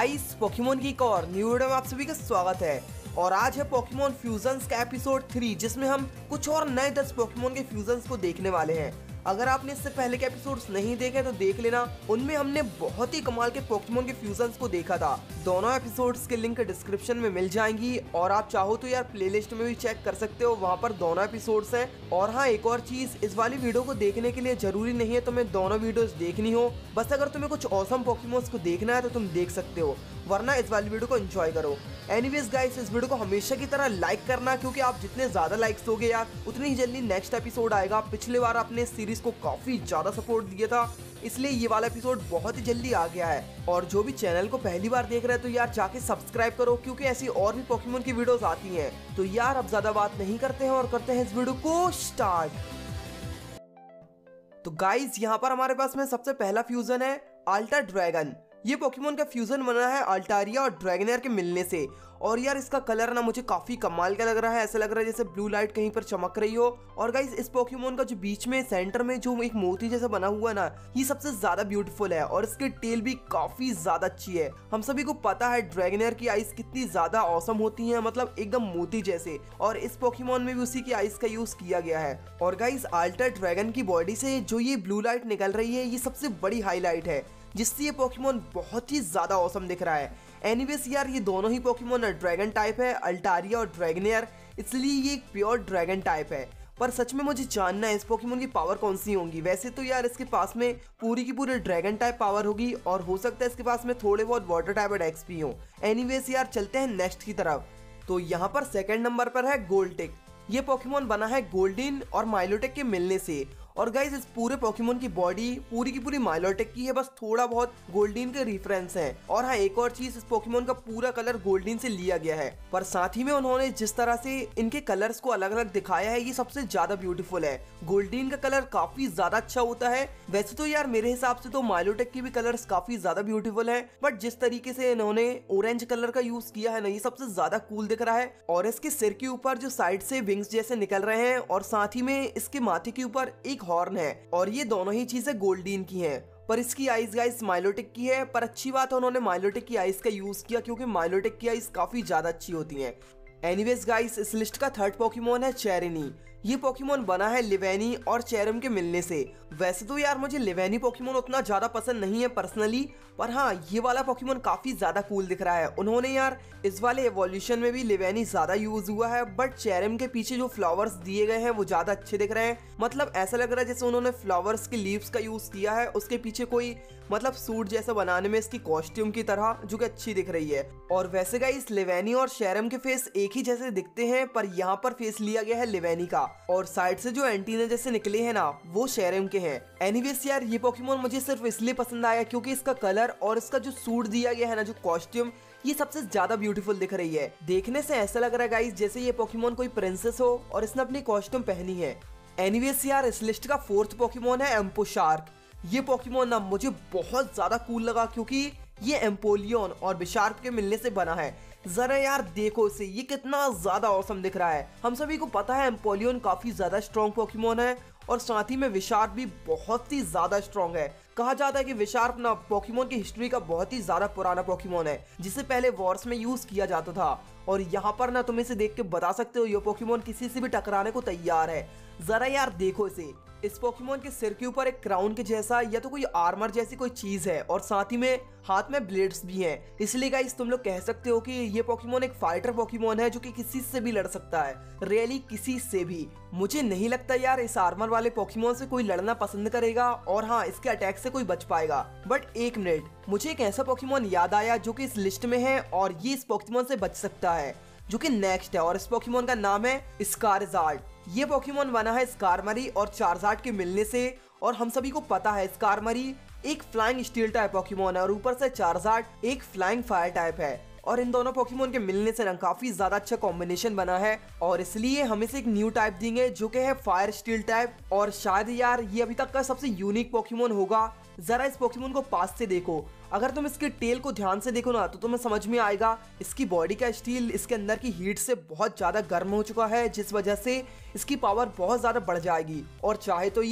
Guys Pokemon की एक और न्यू वीडियो में आप सभी का स्वागत है। और आज है पोकेमोन फ्यूजन्स का एपिसोड 3, जिसमें हम कुछ और नए 10 पोकेमोन के फ्यूजन्स को देखने वाले हैं। अगर आपने इससे पहले के एपिसोड्स नहीं देखे तो देख लेना, उनमें हमने बहुत ही कमाल के पोकेमोन के फ्यूजन्स को देखा था। दोनों एपिसोड्स के लिंक डिस्क्रिप्शन में मिल जाएंगी और आप चाहो तो यार प्लेलिस्ट में भी चेक कर सकते हो, वहाँ पर दोनों एपिसोड्स हैं। और हाँ, एक और चीज, इस वाली वीडियो को देखने के लिए जरूरी नहीं है तुम्हें दोनों वीडियोस देखनी हो, बस अगर तुम्हें कुछ ऑसम पोकेमोन्स को देखना है तो तुम देख सकते हो, वरना इस वाली वीडियो को एंजॉय करो। एनीवेज गाइस, इस वीडियो को हमेशा की तरह लाइक करना, क्योंकि आप जितने ज्यादा लाइक्स दोगे यार उतनी ही जल्दी नेक्स्ट एपिसोड आएगा। पिछले बार आपने सीरीज को काफी ज्यादा सपोर्ट दिया था, इसलिए ये वाला एपिसोड बहुत ही जल्दी आ गया है। और जो भी चैनल को पहली बार देख रहे हैं तो यार जाके सब्सक्राइब करो, क्योंकि ऐसी और भी पोकेमोन की वीडियोस आती हैं। तो यार अब ज्यादा बात नहीं करते हैं और करते हैं इस वीडियो को स्टार्ट। तो गाइस, यहाँ पर हमारे पास में सबसे पहला फ्यूजन है अल्ट्रा ड्रैगन। ये पोकेमोन का फ्यूजन बना है अल्टारिया और ड्रैगनेयर के मिलने से। और यार इसका कलर ना मुझे काफी कमाल का लग रहा है, ऐसा लग रहा है जैसे ब्लू लाइट कहीं पर चमक रही हो। और गाइस, इस पोकेमोन का जो बीच में सेंटर में जो एक मोती जैसा बना हुआ है ना, ये सबसे ज्यादा ब्यूटीफुल है। और इसकी टेल भी काफी ज्यादा अच्छी है। हम सभी को पता है ड्रैगनेयर की आइस कितनी ज्यादा औसम होती है, मतलब एकदम मोती जैसे, और इस पोकेमोन में भी उसी की आइस का यूज किया गया है। और गाइस, अल्ट्रा ड्रैगन की बॉडी से जो ये ब्लू लाइट निकल रही है, ये सबसे बड़ी हाईलाइट है, जिससे ये पोकेमोन बहुत ही ज्यादा औसम दिख रहा है। एनीवेज यार, ये दोनों ही पोकेमोन ड्रैगन टाइप है, अल्टारिया और ड्रैगनेयर, इसलिए ये एक प्योर ड्रैगन टाइप है। पर सच में मुझे जानना है इस पोकेमोन की पावर कौन सी होंगी। वैसे तो यार इसके पास में पूरी की पूरी ड्रैगन टाइप पावर होगी, और हो सकता है इसके पास में थोड़े बहुत वाटर टाइप अटैक्स भी हो। एनीवेज यार, चलते हैं नेक्स्ट की तरफ। तो यहाँ पर सेकंड नंबर पर है गोल्टेक। ये पोकेमोन बना है गोल्डिन और माइलोटेक के मिलने से। और गाइस, इस पूरे पोकेमोन की बॉडी पूरी की पूरी माइलोटेक की है, बस थोड़ा बहुत गोल्डीन के रेफरेंस है। और हाँ, एक और चीज, इस पोकेमोन का पूरा कलर गोल्डीन से लिया गया है। पर साथ ही में उन्होंने जिस तरह से इनके कलर्स को अलग अलग दिखाया है, ये सबसे ज्यादा ब्यूटीफुल है। गोल्डीन का कलर काफी ज्यादा अच्छा होता है। वैसे तो यार मेरे हिसाब से तो माइलोटेक की भी कलर्स काफी ज्यादा ब्यूटीफुल है, बट जिस तरीके से इन्होंने ऑरेंज कलर का यूज किया है ना, ये सबसे ज्यादा कूल दिख रहा है। और इसके सिर के ऊपर जो साइड से विंग्स जैसे निकल रहे हैं, और साथ ही में इसके माथे के ऊपर एक हॉर्न है, और ये दोनों ही चीजें गोल्डीन की हैं। पर इसकी आइस गाइस माइलोटेक की है। पर अच्छी बात है उन्होंने माइलोटेक की आइस का यूज किया, क्योंकि माइलोटेक की आइस काफी ज्यादा अच्छी होती हैं। एनीवेज गाइस, इस लिस्ट का थर्ड पोकेमोन है चेरेनी। ये पोकेमोन बना है लिवेनी और चेरम के मिलने से। वैसे तो यार मुझे लिवेनी पोकेमोन उतना ज्यादा पसंद नहीं है पर्सनली, पर हाँ, ये वाला पोकेमोन काफी ज्यादा कूल दिख रहा है। उन्होंने यार इस वाले एवोल्यूशन में भी लिवेनी ज्यादा यूज हुआ है, बट चेरम के पीछे जो फ्लावर्स दिए गए हैं वो ज्यादा अच्छे दिख रहे हैं। मतलब ऐसा लग रहा है जैसे उन्होंने फ्लावर्स के लीव्स का यूज किया है, उसके पीछे कोई मतलब सूट जैसा बनाने में इसकी कॉस्ट्यूम की तरह, जो कि अच्छी दिख रही है। और वैसे गाइस, लिवेनी और चेरम के फेस एक ही जैसे दिखते हैं, पर यहाँ पर फेस लिया गया है लिवेनी का, और साइड से जो एंटीना जैसे निकले हैं ना, वो चेरम के हैं। एनीवेज यार, ये पोकेमोन मुझे सिर्फ इसलिए पसंद आया क्योंकि इसका कलर और इसका जो सूट दिया गया है ना, जो कॉस्ट्यूम, ये सबसे ज्यादा ब्यूटीफुल दिख रही है। देखने से ऐसा लग रहा है गाइस जैसे ये पोकेमोन कोई प्रिंसेस हो और इसने अपनी कॉस्ट्यूम पहनी है। एनीवेज यार, इस लिस्ट का फोर्थ पोकेमोन है एम्पोशार्क। ये पोकेमोन ना मुझे बहुत ज्यादा कूल लगा, क्योंकि ये एम्पोलियन और बिशार्क के मिलने से बना है। जरा यार देखो इसे, ये कितना ज्यादा औसम दिख रहा है। हम सभी को पता है एम्पोलियन काफी ज्यादा स्ट्रॉन्ग पोकेमोन है, और साथ ही में विशार्क भी बहुत ही ज्यादा स्ट्रॉन्ग है। कहा जाता है कि विशार्क ना पोकेमोन की हिस्ट्री का बहुत ही ज्यादा पुराना पोकेमोन है, जिसे पहले वॉर्स में यूज किया जाता था। और यहाँ पर ना तुम इसे देख के बता सकते हो ये पोकेमोन किसी से भी टकराने को तैयार है। जरा यार देखो इसे, इस पोकेमोन के सिर के ऊपर एक क्राउन के जैसा या तो कोई आर्मर जैसी कोई चीज है, और साथ ही में हाथ में ब्लेड्स भी हैं। इसलिए गाइस, तुम लोग कह सकते हो कि ये पोकेमोन एक फाइटर पोकेमोन है, जो कि किसी से भी लड़ सकता है, रियली किसी से भी। मुझे नहीं लगता यार इस आर्मर वाले पोकेमोन से कोई लड़ना पसंद करेगा, और हाँ, इसके अटैक से कोई बच पाएगा। बट एक मिनट, मुझे एक ऐसा पोकेमोन याद आया जो कि इस लिस्ट में है, और ये इस पोकेमोन से बच सकता है, जो कि नेक्स्ट है। और इस पोकेमोन का नाम है स्कारजार्ड। ये पोकेमोन बना है स्कारमरी और चार्जार्ड के मिलने से। और हम सभी को पता है स्कारमरी एक फ्लाइंग स्टील टाइप पोकेमोन है, और ऊपर से चार्जार्ड एक फ्लाइंग फायर टाइप है। और इन दोनों पोकेमोन के मिलने से ना काफी ज्यादा अच्छा कॉम्बिनेशन बना है, और इसलिए हम इसे एक न्यू टाइप देंगे जो कि है फायर स्टील टाइप। और शायद यार ये अभी तक का सबसे यूनिक पोकेमोन होगा। जरा इस पोकेमोन को पास से देखो, अगर तुम इसके टेल को ध्यान से देखो ना, तो तुम्हें समझ में आएगा इसकी बॉडी का स्टील इसके अंदर की हीट से बहुत ज्यादा गर्म हो चुका है, जिस वजह से इसकी पावर बहुत ज्यादा बढ़ जाएगी। और चाहे तो ये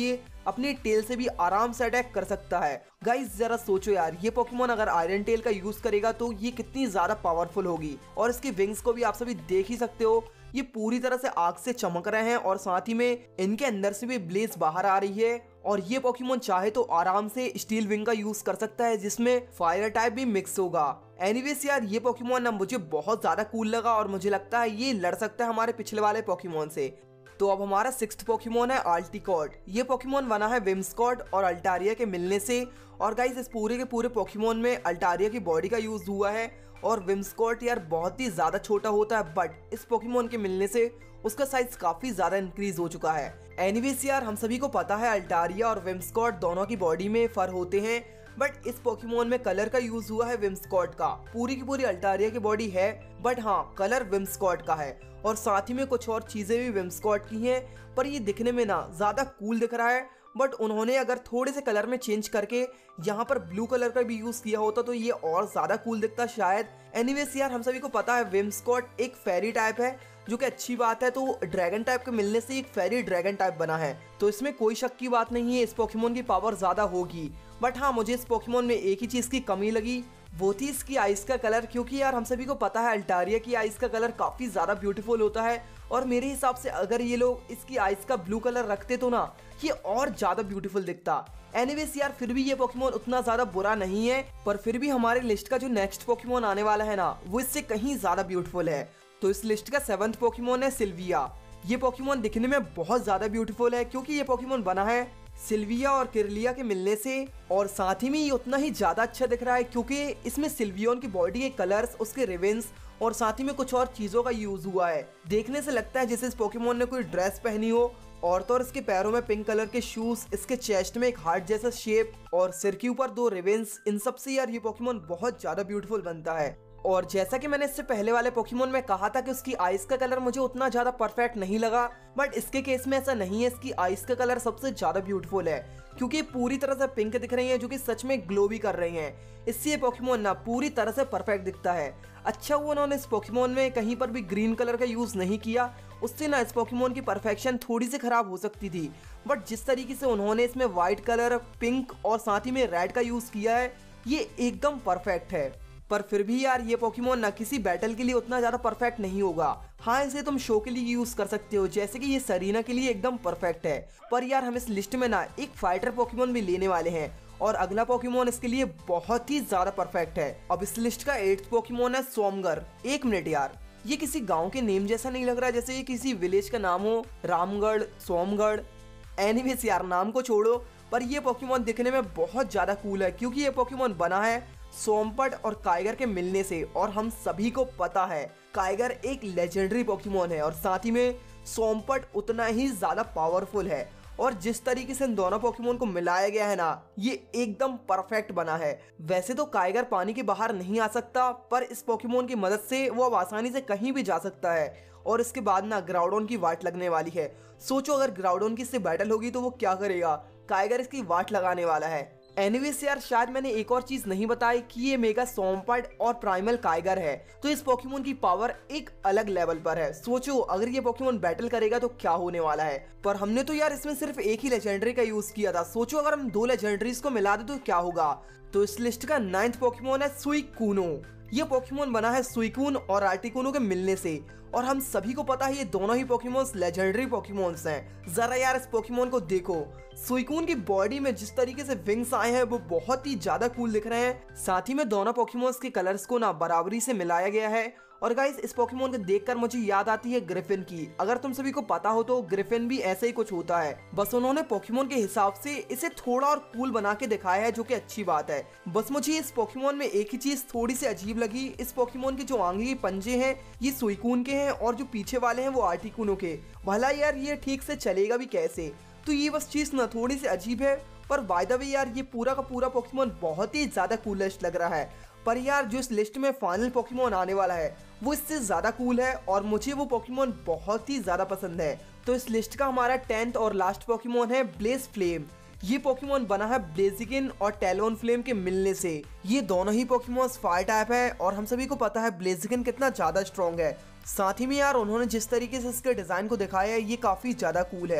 अपनी टेल से भी आराम से अटैक कर सकता है। गाइस जरा सोचो यार, ये पोकेमोन अगर आयरन टेल का यूज करेगा तो ये कितनी ज्यादा पावरफुल होगी। और इसके विंग्स को भी आप सभी देख ही सकते हो, ये पूरी तरह से आग से चमक रहे हैं और साथ ही में इनके अंदर से भी ब्लेज बाहर आ रही है। और ये पोकेमोन चाहे तो आराम से स्टील विंग का यूज कर सकता है जिसमें फायर टाइप भी मिक्स होगा। एनीवेज यार, ये पोकेमोन ना मुझे बहुत ज्यादा कूल लगा और मुझे लगता है ये लड़ सकता है हमारे पिछले वाले पोकेमोन से। तो अब हमारा 6th पोकेमोन है आल्टिकॉट। ये पोकेमोन बना है विम्स्कॉट और अल्टारिया के मिलने से। और गाइस इस पूरे के पूरे पोकेमोन में अल्टारिया की बॉडी का यूज हुआ है और विम्स्कॉट यार बहुत ही ज्यादा छोटा होता है, बट इस पोकेमोन के मिलने से उसका साइज काफी ज्यादा इंक्रीज हो चुका है। एनीवेज यार, हम सभी को पता है अल्टारिया और विम्स्कॉट दोनों की बॉडी में फर होते हैं, बट इस पोकेमोन में कलर का यूज हुआ है विम्स्कॉट का। पूरी की पूरी अल्टारिया की बॉडी है, बट हाँ कलर विम्स्कॉट का है और साथ ही में कुछ और चीजें भी विम्स्कॉट की हैं। पर ये दिखने में ना ज्यादा कूल दिख रहा है, बट उन्होंने अगर थोड़े से कलर में चेंज करके यहाँ पर ब्लू कलर का भी यूज किया होता तो ये और ज्यादा कूल दिखता शायद। एनीवेज यार, हम सभी को पता है विम्स्कॉट एक फेरी टाइप है, जो कि अच्छी बात है। तो ड्रैगन टाइप के मिलने से एक फेरी ड्रैगन टाइप बना है, तो इसमें कोई शक की बात नहीं है, इस पोकेमोन की पावर ज्यादा होगी। बट हाँ, मुझे इस पोकेमोन में एक ही चीज की कमी लगी, वो थी इसकी आइस का कलर। क्योंकि यार हम सभी को पता है अल्टारिया की आइस का कलर काफी ज्यादा ब्यूटीफुल होता है और मेरे हिसाब से अगर ये लोग इसकी आइस का ब्लू कलर रखते तो ना ये और ज्यादा ब्यूटीफुल दिखता। एनीवेज यार, फिर भी ये पोकेमोन उतना ज्यादा बुरा नहीं है, पर फिर भी हमारे लिस्ट का जो नेक्स्ट पोकेमोन आने वाला है ना, वो इससे कहीं ज्यादा ब्यूटीफुल है। तो इस लिस्ट का 7th पोकेमोन है सिल्विया। ये पोकेमोन दिखने में बहुत ज्यादा ब्यूटीफुल है क्योंकि ये पोकेमोन बना है सिल्विया और किरलिया के मिलने से। और साथ ही में ये उतना ही ज्यादा अच्छा दिख रहा है क्योंकि इसमें सिल्वियन की बॉडी के कलर्स, उसके रिवेंस और साथ ही में कुछ और चीजों का यूज हुआ है। देखने से लगता है जैसे इस पोकेमोन ने कोई ड्रेस पहनी हो। और तो और इसके पैरों में पिंक कलर के शूज, इसके चेस्ट में एक हार्ट जैसा शेप और सिर के ऊपर 2 रिवेंस, इन सब से यार ये पोकेमोन बहुत ज्यादा ब्यूटीफुल बनता है। और जैसा कि मैंने इससे पहले वाले पोकेमोन में कहा था कि उसकी आइस का कलर मुझे उतना ज्यादा परफेक्ट नहीं लगा, बट इसके केस में ऐसा नहीं है। इसकी आइस का कलर सबसे ज्यादा ब्यूटीफुल है क्योंकि पूरी तरह से पिंक दिख रही है, जो कि सच में ग्लो भी कर रही हैं। इससे ये पोकेमोन ना पूरी तरह से परफेक्ट दिखता है। अच्छा हुआ उन्होंने इस पोकेमोन में कहीं पर भी ग्रीन कलर का यूज नहीं किया, उससे ना इस पोकेमोन की परफेक्शन थोड़ी सी खराब हो सकती थी। बट जिस तरीके से उन्होंने इसमें व्हाइट कलर, पिंक और साथ ही में रेड का यूज किया है, ये एकदम परफेक्ट है। पर फिर भी यार ये पोकेमोन ना किसी बैटल के लिए उतना ज्यादा परफेक्ट नहीं होगा। हाँ, इसे तुम शो के लिए यूज कर सकते हो, जैसे कि ये सरीना के लिए एकदम परफेक्ट है। पर यार हम इस लिस्ट में ना एक फाइटर पोकेमोन भी लेने वाले हैं और अगला पोकेमोन इसके लिए बहुत ही ज्यादा परफेक्ट है। अब इस लिस्ट का 8th पोकेमोन है सोमगर। 1 मिनट यार, ये किसी गांव के नेम जैसा नहीं लग रहा है, जैसे ये किसी विलेज का नाम हो, रामगढ़, सोमगढ़। एनीवेज यार, नाम को छोड़ो, पर ये पोकेमोन दिखने में बहुत ज्यादा कूल है क्योंकि ये पोकेमोन बना है सोमपट और काइगर के मिलने से। और हम सभी को पता है काइगर एक लेजेंडरी पोकेमोन है और साथ ही में सोमपट उतना ही ज्यादा पावरफुल है। और जिस तरीके से इन दोनों पोकेमोन को मिलाया गया है ना, ये एकदम परफेक्ट बना है। वैसे तो काइगर पानी के बाहर नहीं आ सकता, पर इस पोकेमोन की मदद से वो अब आसानी से कहीं भी जा सकता है। और इसके बाद ना ग्राउडोन की वाट लगने वाली है। सोचो अगर ग्राउडोन की इससे बैटल होगी तो वो क्या करेगा। काइगर इसकी वाट लगाने वाला है। एनीवेज यार, शायद मैंने एक और चीज नहीं बताई कि ये मेगा सोमपट और प्राइमल काइगर है, तो इस पोकेमोन की पावर एक अलग लेवल पर है। सोचो अगर ये पोकेमोन बैटल करेगा तो क्या होने वाला है। पर हमने तो यार इसमें सिर्फ एक ही लेजेंडरी का यूज किया था, सोचो अगर हम 2 लेजेंडरीज को मिला दे तो क्या होगा। तो इस लिस्ट का 9th पोकेमोन है सुइकूनो। ये पोकेमोन बना है सुइकून और आर्टिकुनो के मिलने से। और हम सभी को पता है ये दोनों ही पोकेमोन्स लेजेंडरी पोकेमोन्स हैं। जरा यार इस पोकेमोन को देखो, सुइकून की बॉडी में जिस तरीके से विंग्स आए हैं वो बहुत ही ज्यादा कूल दिख रहे हैं। साथ ही में दोनों पोकेमोन्स के कलर्स को ना बराबरी से मिलाया गया है। और गाइस, इस पोकेमोन को देखकर मुझे याद आती है ग्रिफिन की। अगर तुम सभी को पता हो तो ग्रिफिन भी ऐसे ही कुछ होता है, बस उन्होंने पोकेमोन के हिसाब से इसे थोड़ा और कूल बना के दिखाया है, जो कि अच्छी बात है। बस मुझे इस पोकेमोन में एक ही चीज थोड़ी सी अजीब लगी, इस पोकेमोन के जो आगे के पंजे हैं ये सुइकून के हैं और जो पीछे वाले हैं वो आर्टिकुनो के। भला यार ये ठीक से चलेगा भी कैसे, तो ये बस चीज ना थोड़ी सी अजीब है। पर बाय द वे यार, ये पूरा का पूरा पोकेमोन बहुत ही ज्यादा कूलेस्ट लग रहा है। पर यार जो इस लिस्ट में फाइनल पोकेमोन आने वाला है वो इससे ज्यादा कूल है और मुझे वो पोकेमोन बहुत ही ज्यादा पसंद है। तो इस लिस्ट का हमारा 10th और लास्ट पोकेमोन है ब्लेज फ्लेम। ये पोकेमोन बना है ब्लेजिकिन और टैलोन फ्लेम के मिलने से। ये दोनों ही पोकेमोन्स फायर टाइप है और हम सभी को पता है ब्लेजिकिन कितना ज्यादा स्ट्रॉन्ग है। साथ ही में यार उन्होंने जिस तरीके से इसके डिजाइन को दिखाया है ये काफी ज्यादा कूल है।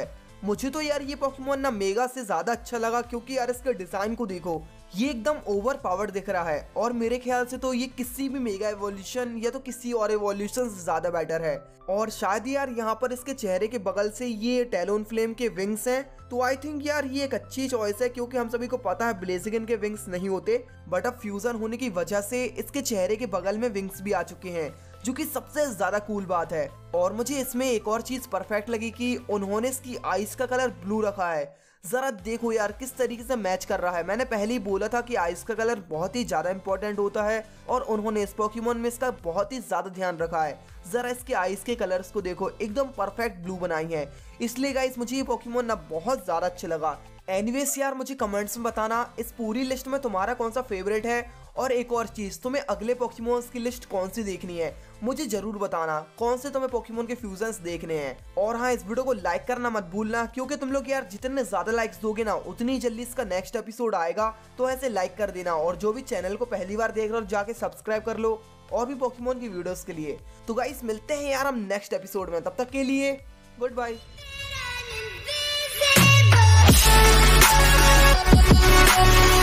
मुझे तो यार ये पोकेमोन ना मेगा से ज्यादा अच्छा लगा, क्योंकि यार इसके डिजाइन को देखो, ये एकदम ओवर पावर्ड दिख रहा है और मेरे ख्याल से तो ये किसी भी मेगा एवोल्यूशन या तो किसी और एवोल्यूशन से ज्यादा बेटर है। और शायद यार यहाँ पर इसके चेहरे के बगल से ये टैलोनफ्लेम के विंग्स हैं, तो आई थिंक यार ये एक अच्छी चॉइस है, क्योंकि हम सभी को पता है ब्लेजिगन के विंग्स नहीं होते, बट अब फ्यूजन होने की वजह से इसके चेहरे के बगल में विंग्स भी आ चुके हैं, जो कि सबसे ज्यादा कूल बात है। और मुझे इसमें एक और चीज परफेक्ट लगी कि उन्होंने इसकी आइस का कलर ब्लू रखा है। जरा देखो यार किस तरीके से मैच कर रहा है। मैंने पहले ही बोला था कि आइस का कलर बहुत ही ज्यादा इंपॉर्टेंट होता है और उन्होंने इस पोकेमोन में इसका बहुत ही ज्यादा ध्यान रखा है। जरा इसके आइस के कलर्स को देखो, एकदम परफेक्ट ब्लू बनाई है। इसलिए गाइस मुझे ये पोकेमोन ना बहुत ज्यादा अच्छा लगा। एनीवेज यार मुझे कमेंट्स में बताना इस पूरी लिस्ट में तुम्हारा कौन सा फेवरेट है, और एक और चीज, तुम्हें अगले पोकेमोन्स की लिस्ट कौन सी देखनी है मुझे जरूर बताना, कौन से तुम्हें पोकेमोन के फ्यूजन्स देखने हैं। और हाँ, इस वीडियो को लाइक करना मत भूलना, क्योंकि तुम लोग यार जितने ज्यादा लाइक्स दोगे ना उतनी जल्दी इसका नेक्स्ट एपिसोड आएगा, तो ऐसे लाइक कर देना। और जो भी चैनल को पहली बार देख रहे हो जाके सब्सक्राइब कर लो और भी पोकेमोन की वीडियोस के लिए। तो गाइस मिलते हैं यार हम नेक्स्ट एपिसोड में, तब तक के लिए गुड बाय।